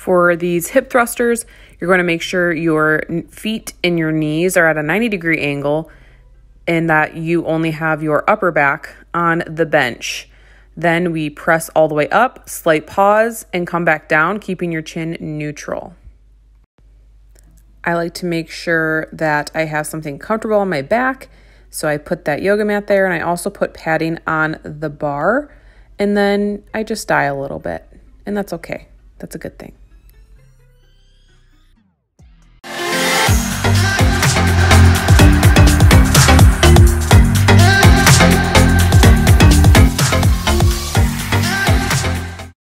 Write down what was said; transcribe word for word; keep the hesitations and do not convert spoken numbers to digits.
For these hip thrusters, you're going to make sure your feet and your knees are at a ninety degree angle and that you only have your upper back on the bench. Then we press all the way up, slight pause, and come back down, keeping your chin neutral. I like to make sure that I have something comfortable on my back, so I put that yoga mat there, and I also put padding on the bar, and then I just die a little bit, and that's okay. That's a good thing.